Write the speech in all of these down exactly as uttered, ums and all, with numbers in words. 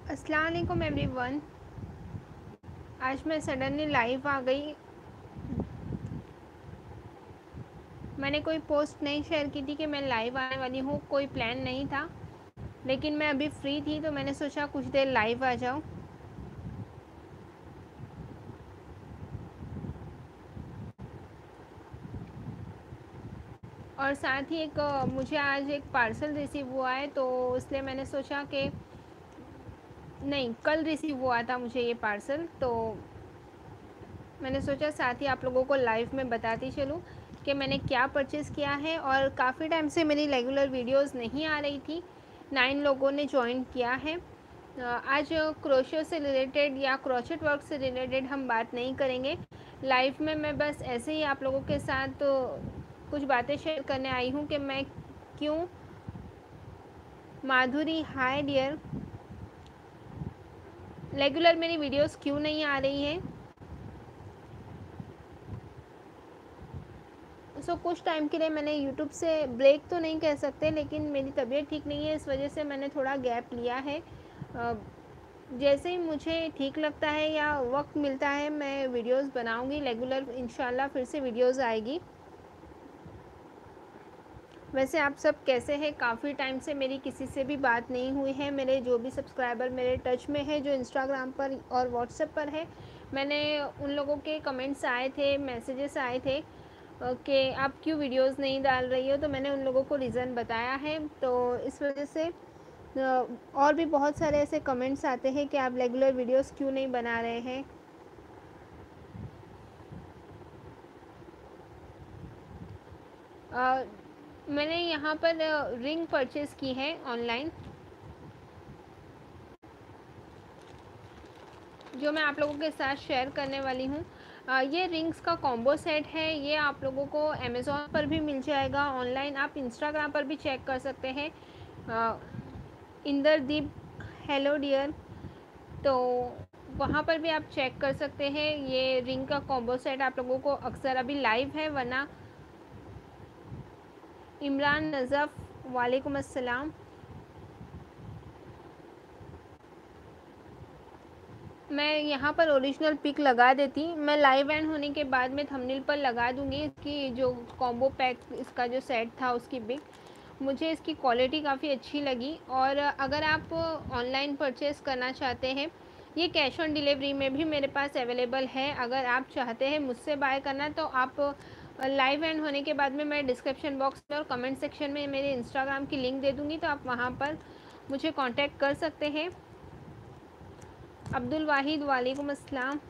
अस्सलाम वालेकुम एवरीवन। आज मैं सडनली लाइव आ गई। मैंने कोई पोस्ट नहीं शेयर की थी कि मैं लाइव आने वाली हूँ, कोई प्लान नहीं था, लेकिन मैं अभी फ्री थी तो मैंने सोचा कुछ देर लाइव आ जाऊँ। और साथ ही एक मुझे आज एक पार्सल रिसीव हुआ है, तो इसलिए मैंने सोचा कि नहीं, कल रिसीव हुआ था मुझे ये पार्सल, तो मैंने सोचा साथ ही आप लोगों को लाइव में बताती चलूँ कि मैंने क्या परचेज़ किया है। और काफ़ी टाइम से मेरी रेगुलर वीडियोस नहीं आ रही थी, नाइन लोगों ने ज्वाइन किया है। आज क्रोशो से रिलेटेड या क्रोचेट वर्क से रिलेटेड हम बात नहीं करेंगे लाइव में। मैं बस ऐसे ही आप लोगों के साथ कुछ बातें शेयर करने आई हूँ कि मैं क्यों माधुरी, हाय डियर, रेगुलर मेरी वीडियोस क्यों नहीं आ रही हैं। सो so, कुछ टाइम के लिए मैंने यूट्यूब से ब्रेक तो नहीं कह सकते, लेकिन मेरी तबीयत ठीक नहीं है, इस वजह से मैंने थोड़ा गैप लिया है। जैसे ही मुझे ठीक लगता है या वक्त मिलता है मैं वीडियोस बनाऊंगी रेगुलर, इंशाल्लाह फिर से वीडियोस आएगी। वैसे आप सब कैसे हैं? काफ़ी टाइम से मेरी किसी से भी बात नहीं हुई है। मेरे जो भी सब्सक्राइबर मेरे टच में है, जो इंस्टाग्राम पर और व्हाट्सएप पर है, मैंने उन लोगों के कमेंट्स आए थे, मैसेजेस आए थे कि आप क्यों वीडियोस नहीं डाल रही हो, तो मैंने उन लोगों को रीज़न बताया है। तो इस वजह से और भी बहुत सारे ऐसे कमेंट्स आते हैं कि आप रेगुलर वीडियोस क्यों नहीं बना रहे हैं। आ, मैंने यहाँ पर रिंग परचेज़ की है ऑनलाइन, जो मैं आप लोगों के साथ शेयर करने वाली हूँ। ये रिंग्स का कॉम्बो सेट है, ये आप लोगों को अमेज़ॉन पर भी मिल जाएगा, ऑनलाइन आप इंस्टाग्राम पर भी चेक कर सकते हैं। इंदरदीप हेलो डियर, तो वहाँ पर भी आप चेक कर सकते हैं। ये रिंग का कॉम्बो सेट आप लोगों को अक्सर अभी लाइव है, वरना इमरान नज़फ़ वालेकुम अस्सलाम। मैं यहाँ पर ओरिजिनल पिक लगा देती, मैं लाइव एंड होने के बाद में थंबनेल पर लगा दूँगी इसकी जो कॉम्बो पैक, इसका जो सेट था उसकी पिक। मुझे इसकी क्वालिटी काफ़ी अच्छी लगी। और अगर आप ऑनलाइन परचेज़ करना चाहते हैं, ये कैश ऑन डिलीवरी में भी मेरे पास अवेलेबल है। अगर आप चाहते हैं मुझसे बाय करना, तो आप लाइव एंड होने के बाद में मैं डिस्क्रिप्शन बॉक्स में और कमेंट सेक्शन में मेरे इंस्टाग्राम की लिंक दे दूँगी, तो आप वहाँ पर मुझे कॉन्टैक्ट कर सकते हैं। अब्दुल वाहिद वालेकुम अस्सलाम।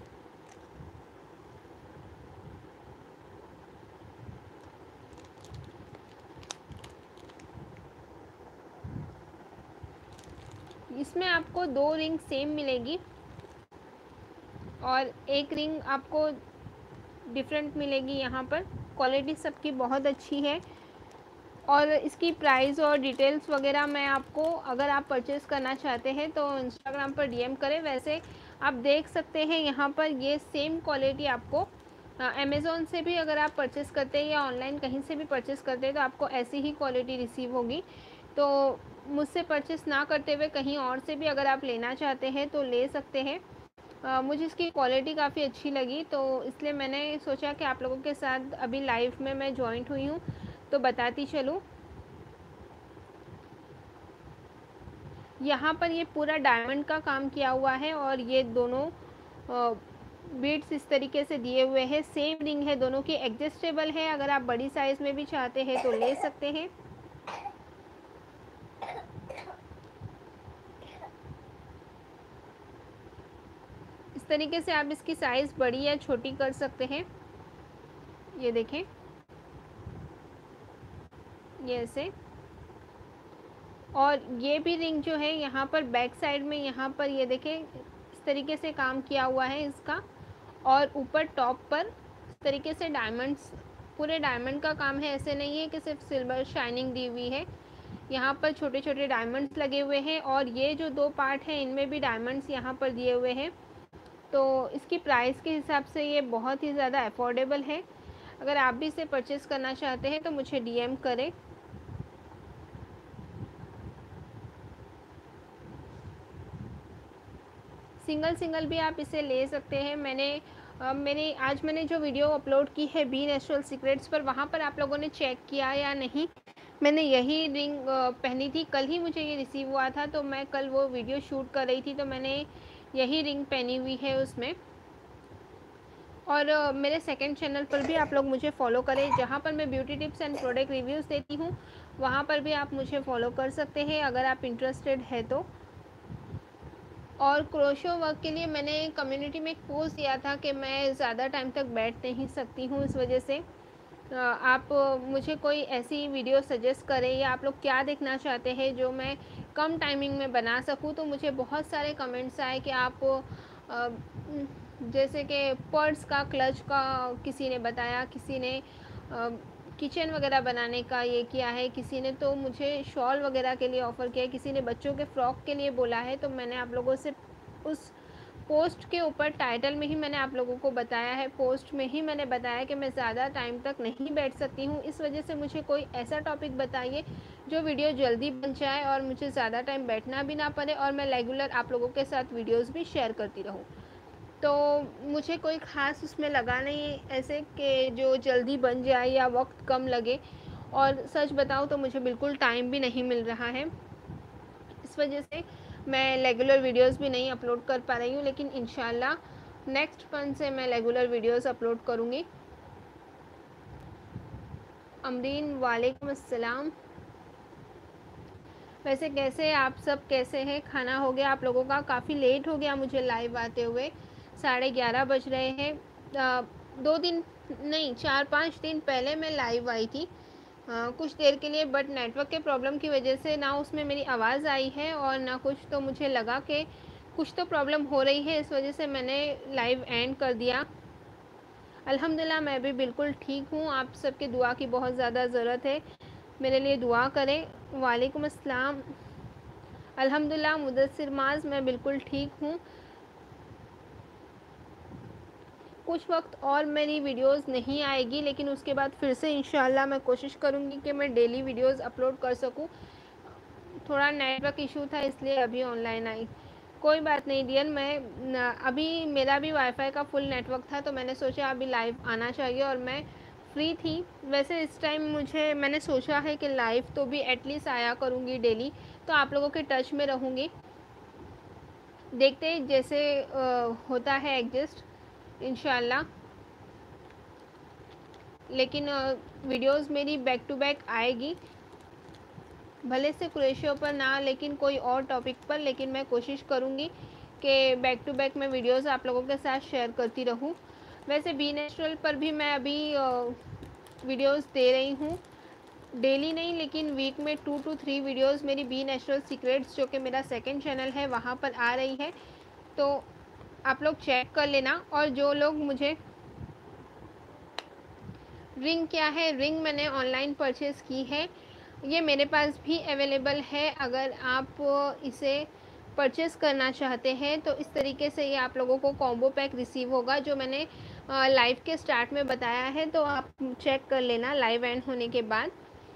इसमें आपको दो रिंग सेम मिलेगी और एक रिंग आपको डिफरेंट मिलेगी। यहाँ पर क्वालिटी सबकी बहुत अच्छी है। और इसकी प्राइस और डिटेल्स वगैरह मैं आपको, अगर आप परचेज़ करना चाहते हैं तो इंस्टाग्राम पर डीएम करें। वैसे आप देख सकते हैं यहाँ पर ये सेम क्वालिटी आपको अमेज़ॉन से भी अगर आप परचेज़ करते हैं या ऑनलाइन कहीं से भी परचेज़ करते हैं तो आपको ऐसी ही क्वालिटी रिसीव होगी। तो मुझसे परचेज़ ना करते हुए कहीं और से भी अगर आप लेना चाहते हैं तो ले सकते हैं। Uh, मुझे इसकी क्वालिटी काफ़ी अच्छी लगी, तो इसलिए मैंने सोचा कि आप लोगों के साथ अभी लाइव में मैं जॉइंट हुई हूँ तो बताती चलूँ। यहाँ पर ये पूरा डायमंड का काम किया हुआ है और ये दोनों बीड्स इस तरीके से दिए हुए हैं। सेम रिंग है, दोनों की एडजस्टेबल है, अगर आप बड़ी साइज़ में भी चाहते हैं तो ले सकते हैं। इस तरीके से आप इसकी साइज़ बड़ी या छोटी कर सकते हैं। ये देखें, ये ऐसे। और ये भी रिंग जो है यहाँ पर बैक साइड में, यहाँ पर ये देखें इस तरीके से काम किया हुआ है इसका। और ऊपर टॉप पर इस तरीके से डायमंड्स, पूरे डायमंड का काम है, ऐसे नहीं है कि सिर्फ सिल्वर शाइनिंग दी हुई है। यहाँ पर छोटे छोटे डायमंड्स लगे हुए हैं और ये जो दो पार्ट हैं इनमें भी डायमंड्स यहाँ पर दिए हुए हैं। तो इसकी प्राइस के हिसाब से ये बहुत ही ज़्यादा अफोर्डेबल है। अगर आप भी इसे परचेज़ करना चाहते हैं तो मुझे डीएम करें। सिंगल सिंगल भी आप इसे ले सकते हैं। मैंने uh, मैंने आज मैंने जो वीडियो अपलोड की है बी नेचुरल सीक्रेट्स पर, वहाँ पर आप लोगों ने चेक किया या नहीं। मैंने यही रिंग uh, पहनी थी, कल ही मुझे ये रिसीव हुआ था, तो मैं कल वो वीडियो शूट कर रही थी, तो मैंने यही रिंग पहनी हुई है उसमें। और uh, मेरे सेकंड चैनल पर भी आप लोग मुझे फॉलो करें, जहाँ पर मैं beauty tips and product reviews देती हूँ, वहाँ पर भी आप मुझे फॉलो कर सकते हैं अगर आप इंटरेस्टेड है तो। और क्रोशो वर्क के लिए मैंने कम्युनिटी में एक पोस्ट दिया था कि मैं ज़्यादा टाइम तक बैठ नहीं सकती हूँ, इस वजह से आप मुझे कोई ऐसी वीडियो सजेस्ट करें, या आप लोग क्या देखना चाहते हैं जो मैं कम टाइमिंग में बना सकूँ। तो मुझे बहुत सारे कमेंट्स आए कि आप जैसे कि पर्स का, क्लच का किसी ने बताया, किसी ने किचन वगैरह बनाने का ये किया है, किसी ने तो मुझे शॉल वगैरह के लिए ऑफ़र किया है, किसी ने बच्चों के फ्रॉक के लिए बोला है। तो मैंने आप लोगों से उस पोस्ट के ऊपर टाइटल में ही मैंने आप लोगों को बताया है, पोस्ट में ही मैंने बताया कि मैं ज़्यादा टाइम तक नहीं बैठ सकती हूँ। इस वजह से मुझे कोई ऐसा टॉपिक बताइए जो वीडियो जल्दी बन जाए और मुझे ज़्यादा टाइम बैठना भी ना पड़े, और मैं रेगुलर आप लोगों के साथ वीडियोज़ भी शेयर करती रहूँ। तो मुझे कोई ख़ास उसमें लगा नहीं ऐसे कि जो जल्दी बन जाए या वक्त कम लगे, और सच बताऊँ तो मुझे बिल्कुल टाइम भी नहीं मिल रहा है, इस वजह से मैं रेगुलर वीडियोस भी नहीं अपलोड कर पा रही हूँ। लेकिन इंशाल्लाह नेक्स्ट मंथ से मैं रेगुलर वीडियोस अपलोड करूँगी। अमरीन वालेकुम अस्सलाम। वैसे कैसे आप सब, कैसे हैं? खाना हो गया आप लोगों का? काफ़ी लेट हो गया मुझे लाइव आते हुए, साढ़े ग्यारह बज रहे हैं। दो दिन नहीं, चार पाँच दिन पहले मैं लाइव आई थी आ, कुछ देर के लिए, बट नेटवर्क के प्रॉब्लम की वजह से ना उसमें मेरी आवाज़ आई है और ना कुछ, तो मुझे लगा कि कुछ तो प्रॉब्लम हो रही है, इस वजह से मैंने लाइव एंड कर दिया। अल्हम्दुलिल्लाह मैं भी बिल्कुल ठीक हूँ, आप सबकी दुआ की बहुत ज़्यादा ज़रूरत है, मेरे लिए दुआ करें। वालेकुम अस्सलाम। अल्हम्दुलिल्लाह मुदस्सिर माज मैं बिल्कुल ठीक हूँ। कुछ वक्त और मेरी वीडियोस नहीं आएगी, लेकिन उसके बाद फिर से इंशाल्लाह मैं कोशिश करूँगी कि मैं डेली वीडियोस अपलोड कर सकूँ। थोड़ा नेटवर्क इशू था इसलिए अभी ऑनलाइन आई। कोई बात नहीं डियर, मैं अभी मेरा भी वाईफाई का फुल नेटवर्क था, तो मैंने सोचा अभी लाइव आना चाहिए, और मैं फ्री थी। वैसे इस टाइम मुझे, मैंने सोचा है कि लाइव तो भी एटलीस्ट आया करूँगी डेली, तो आप लोगों के टच में रहूँगी। देखते हैं जैसे आ, होता है एडजस्ट इंशाल्लाह। लेकिन वीडियोस मेरी बैक टू बैक आएगी, भले से क्रोशियो पर ना, लेकिन कोई और टॉपिक पर, लेकिन मैं कोशिश करूँगी कि बैक टू बैक मैं वीडियोस आप लोगों के साथ शेयर करती रहूँ। वैसे बी नेचुरल पर भी मैं अभी वीडियोस दे रही हूँ, डेली नहीं लेकिन वीक में टू टू थ्री वीडियोस मेरी बी नेचुरल सीक्रेट्स, जो कि मेरा सेकंड चैनल है, वहाँ पर आ रही है, तो आप लोग चेक कर लेना। और जो लोग मुझे, रिंग क्या है, रिंग मैंने ऑनलाइन परचेज़ की है, ये मेरे पास भी अवेलेबल है। अगर आप इसे परचेज़ करना चाहते हैं तो इस तरीके से ये आप लोगों को कॉम्बो पैक रिसीव होगा, जो मैंने लाइव के स्टार्ट में बताया है, तो आप चेक कर लेना लाइव एंड होने के बाद।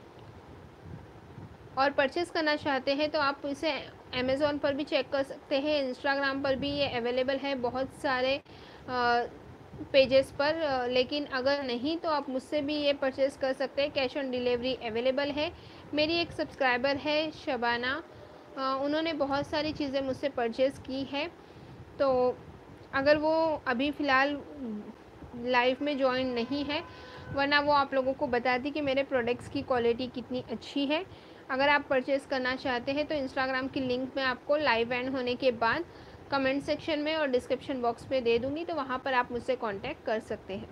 और परचेज़ करना चाहते हैं तो आप इसे अमेज़ॉन पर भी चेक कर सकते हैं, इंस्टाग्राम पर भी ये अवेलेबल है बहुत सारे पेजेस पर। लेकिन अगर नहीं तो आप मुझसे भी ये परचेज़ कर सकते हैं, कैश ऑन डिलीवरी अवेलेबल है। मेरी एक सब्सक्राइबर है शबाना, उन्होंने बहुत सारी चीज़ें मुझसे परचेज़ की है, तो अगर वो अभी फ़िलहाल लाइव में ज्वाइन नहीं है, वरना वो आप लोगों को बताती कि मेरे प्रोडक्ट्स की क्वालिटी कितनी अच्छी है। अगर आप परचेज़ करना चाहते हैं तो इंस्टाग्राम की लिंक मैं आपको लाइव एंड होने के बाद कमेंट सेक्शन में और डिस्क्रिप्शन बॉक्स में दे दूँगी, तो वहाँ पर आप मुझसे कांटेक्ट कर सकते हैं।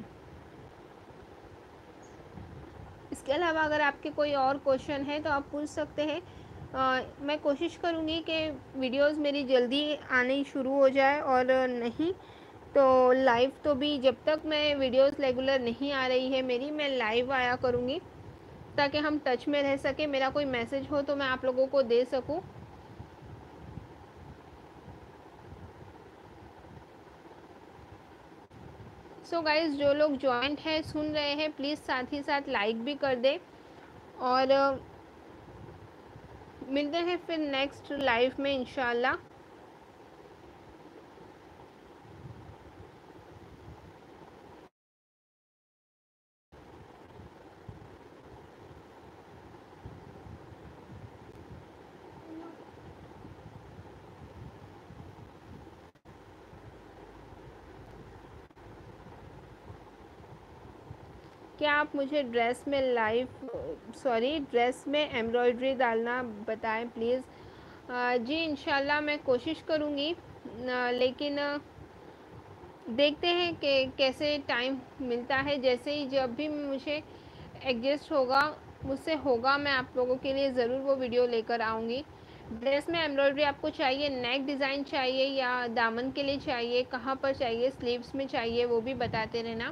इसके अलावा अगर आपके कोई और क्वेश्चन है तो आप पूछ सकते हैं। आ, मैं कोशिश करूँगी कि वीडियोस मेरी जल्दी आनी शुरू हो जाए, और नहीं तो लाइव तो भी जब तक मैं वीडियोस रेगुलर नहीं आ रही है मेरी, मैं लाइव आया करूँगी, ताकि हम टच में रह सके, मेरा कोई मैसेज हो तो मैं आप लोगों को दे सकूँ। सो गाइस, जो लोग जॉइंट हैं, सुन रहे हैं, प्लीज़ साथ ही साथ लाइक भी कर दें। और मिलते हैं फिर नेक्स्ट लाइव में इंशाल्लाह। क्या आप मुझे ड्रेस में लाइव सॉरी ड्रेस में एम्ब्रॉयडरी डालना बताएं प्लीज़। जी इंशाल्लाह मैं कोशिश करूँगी, लेकिन देखते हैं कि कैसे टाइम मिलता है। जैसे ही जब भी मुझे एडजस्ट होगा, मुझसे होगा, मैं आप लोगों के लिए ज़रूर वो वीडियो लेकर आऊँगी। ड्रेस में एम्ब्रॉयडरी आपको चाहिए, नेक डिज़ाइन चाहिए या दामन के लिए चाहिए, कहाँ पर चाहिए, स्लीव्स में चाहिए, वो भी बताते रहना।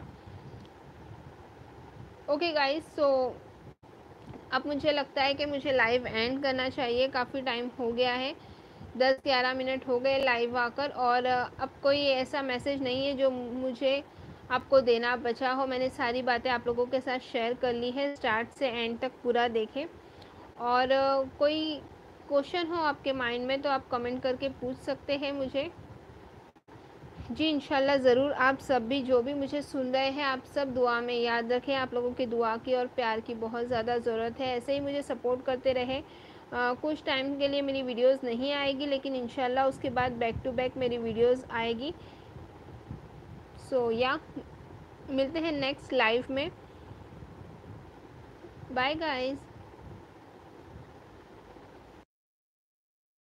ओके गाइस, सो अब मुझे लगता है कि मुझे लाइव एंड करना चाहिए। काफ़ी टाइम हो गया है, दस ग्यारह मिनट हो गए लाइव आकर, और अब कोई ऐसा मैसेज नहीं है जो मुझे आपको देना बचा हो। मैंने सारी बातें आप लोगों के साथ शेयर कर ली है, स्टार्ट से एंड तक पूरा देखें। और कोई क्वेश्चन हो आपके माइंड में तो आप कमेंट करके पूछ सकते हैं मुझे। जी इंशाल्लाह ज़रूर। आप सब भी जो भी मुझे सुन रहे हैं, आप सब दुआ में याद रखें। आप लोगों की दुआ की और प्यार की बहुत ज़्यादा ज़रूरत है। ऐसे ही मुझे सपोर्ट करते रहें। आ, कुछ टाइम के लिए मेरी वीडियोस नहीं आएगी, लेकिन इंशाल्लाह उसके बाद बैक टू बैक मेरी वीडियोस आएगी। सो या मिलते हैं नेक्स्ट लाइव में। Bye guys.